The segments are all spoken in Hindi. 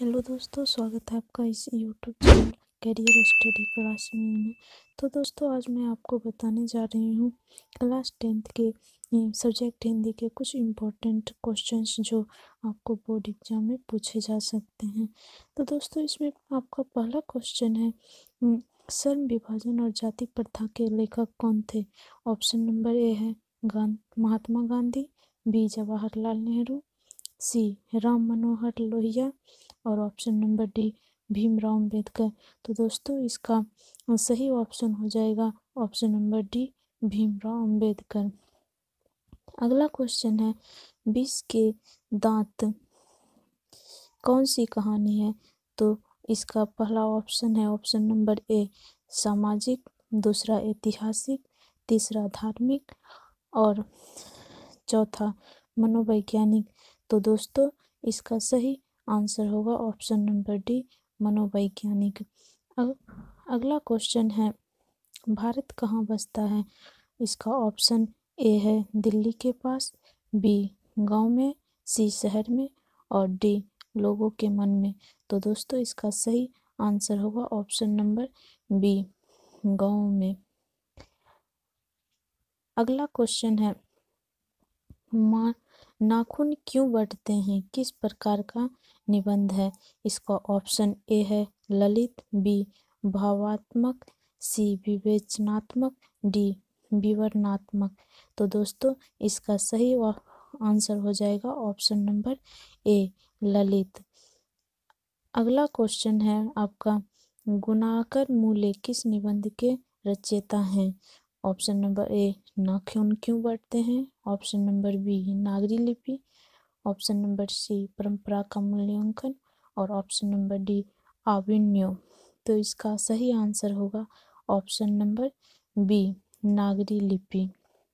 हेलो दोस्तों, स्वागत है आपका इस YouTube channel career study class में। तो दोस्तों, आज मैं आपको बताने जा रही हूँ क्लास 10th के सब्जेक्ट हिंदी के कुछ इम्पोर्टेंट क्वेश्चंस जो आपको बोर्ड एग्जाम में पूछे जा सकते हैं। तो दोस्तों, इसमें आपका पहला क्वेश्चन है, श्रम विभाजन और जाति प्रथा के लेखक कौन थे? ऑप्शन नंबर ए है महात्मा गांधी, बी जवाहरलाल नेहरू, सी राम मनोहर लोहिया और option number D Bhimrao Ambedkar. तो दोस्तों, इसका सही ऑप्शन हो जाएगा option number D Bhimrao Ambedkar. अगला क्वेश्चन है, विष के दांत कौन सी कहानी है? तो इसका पहला ऑप्शन है ऑप्शन नंबर ए सामाजिक, दूसरा ऐतिहासिक, तीसरा धार्मिक और चौथा मनोवैज्ञानिक। तो दोस्तों, इसका सही आंसर होगा ऑप्शन नंबर डी मनोवैज्ञानिक। अगला क्वेश्चन है, भारत कहाँ बसता है? इसका ऑप्शन ए है दिल्ली के पास, बी गांव में, सी शहर में और डी लोगों के मन में। तो दोस्तों, इसका सही आंसर होगा ऑप्शन नंबर बी गांव में। अगला क्वेश्चन है, नाखून क्यों बढ़ते हैं किस प्रकार का निबंध है? इसका ऑप्शन ए है ललित, बी भावात्मक, सी विवेचनात्मक, डी विवरणात्मक। तो दोस्तों, इसका सही आंसर हो जाएगा ऑप्शन नंबर ए ललित। अगला क्वेश्चन है आपका, गुणाकर मूल्य किस निबंध के रचयिता हैं? ऑप्शन नंबर ए नाखून क्यों बढ़ते हैं, ऑप्शन नंबर बी नागरी लिपि, ऑप्शन नंबर सी परंपरा का मूल्यांकन और ऑप्शन नंबर डी आविन्यो। तो इसका सही आंसर होगा ऑप्शन नंबर बी नागरी लिपि।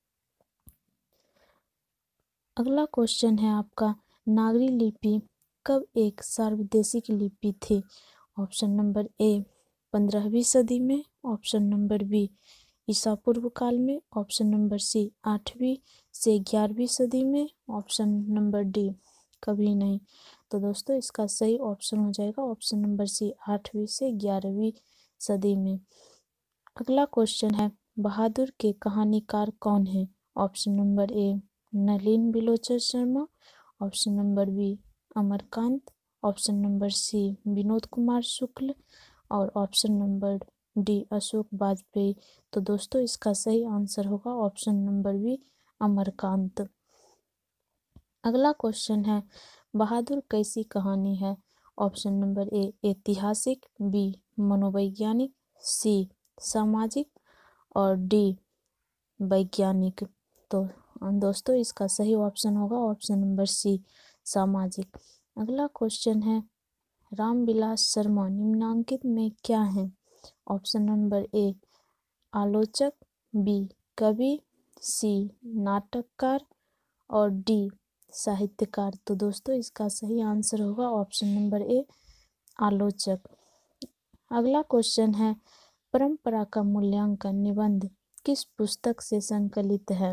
अगला क्वेश्चन है आपका, नागरी लिपि कब एक सार्वदेशिक लिपि थी? ऑप्शन नंबर ए 15वीं सदी में, ऑप्शन नंबर बी ईसा पूर्व काल में, ऑप्शन नंबर सी 8वीं से 11वीं सदी में, ऑप्शन नंबर डी कभी नहीं। तो दोस्तों, इसका सही ऑप्शन हो जाएगा ऑप्शन नंबर सी 8वीं से 11वीं सदी में। अगला क्वेश्चन है, बहादुर के कहानीकार कौन है? Option number A Nalin Bilochan Sharma, option number B Amarkant, option number C Vinod Kumar Shukla और option number D Ashok Vajpeyi. तो दोस्तों, इसका सही आंसर होगा ऑप्शन नंबर बी अमरकांत। अगला क्वेश्चन है, बहादुर कैसी कहानी है? ऑप्शन नंबर ए ऐतिहासिक, बी मनोवैज्ञानिक, सी सामाजिक और डी वैज्ञानिक। तो दोस्तों, इसका सही ऑप्शन होगा ऑप्शन नंबर सी सामाजिक। अगला क्वेश्चन है, रामविलास शर्मा निम्नांकित में क्या है? ऑप्शन नंबर ए आलोचक, बी कवि, सी नाटककार और डी साहित्यकार। तो दोस्तों, इसका सही आंसर होगा ऑप्शन नंबर ए आलोचक। अगला क्वेश्चन है, परंपरा का मूल्यांकन निबंध किस पुस्तक से संकलित है?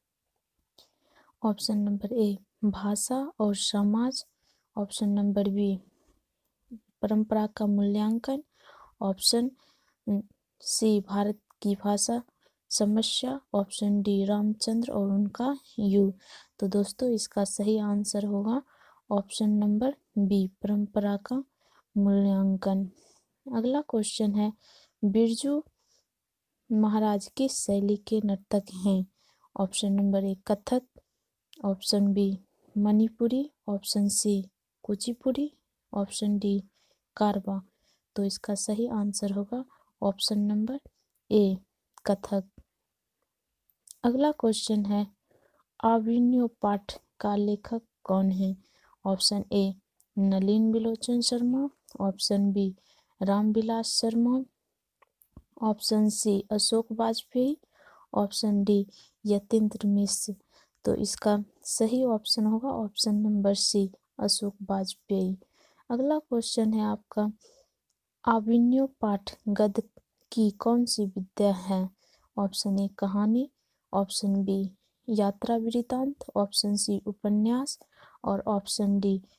ऑप्शन नंबर ए भाषा और समाज, ऑप्शन नंबर बी परंपरा का मूल्यांकन, ऑप्शन सी भारत की भाषा समस्या, ऑप्शन डी रामचंद्र और उनका युग। तो दोस्तों, इसका सही आंसर होगा ऑप्शन नंबर बी परंपरा का मूल्यांकन। अगला क्वेश्चन है, बिरजू महाराज किस शैली के नर्तक हैं? Option number A Kathak, option B Manipuri, option C Kuchipudi, option D कारवा। तो इसका सही आंसर होगा ऑप्शन नंबर ए कथक। अगला क्वेश्चन है, आविन्यो पाठ का लेखक कौन है? Option A Nalin Bilochan Sharma, option B Ramvilas Sharma, option C Ashok Vajpeyi, option D Yatindra Mishra. तो इसका सही ऑप्शन होगा option number C Ashok Vajpeyi. अगला क्वेश्चन है आपका, आविन्यो पाठ गद्य की कौन सी विद्या है? ऑप्शन ए कहानी, ऑप्शन बी यात्रा वृत्तांत, ऑप्शन सी उपन्यास और ऑप्शन डी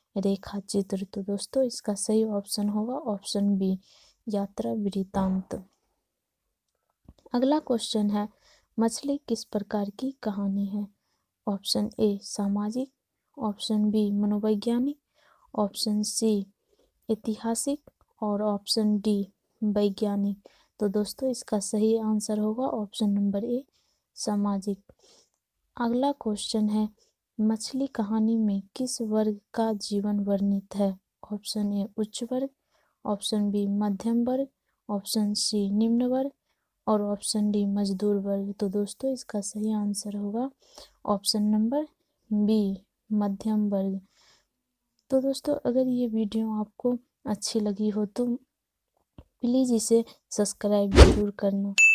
रेखा चित्र। तो दोस्तों इसका सही ऑप्शन होगा ऑप्शन बी, यात्रा वृत्तांत। अगला क्वेश्चन है, मछली किस प्रकार की कहानी है? ऑप्शन ए सामाजिक, ऑप्शन बी मनोवैज्ञानिक, ऑप्शन सी ऐतिहासिक और ऑप्शन डी वैज्ञानिक। तो दोस्तों इसका सही आंसर होगा ऑप्शन नंबर ए, सामाजिक। अगला क्वेश्चन है, मछली कहानी में किस वर्ग का जीवन वर्णित है? ऑप्शन ए उच्च वर्ग, ऑप्शन बी मध्यम वर्ग, ऑप्शन सी निम्न वर्ग और ऑप्शन डी मजदूर वर्ग। तो दोस्तों इसका सही आंसर होगा ऑप्शन नंबर बी, मध्यम वर्ग। तो दोस्तों अगर ये वीडियो आपको अच्छी लगी हो तो प्लीज़ इसे सब्सक्राइब जरूर करना।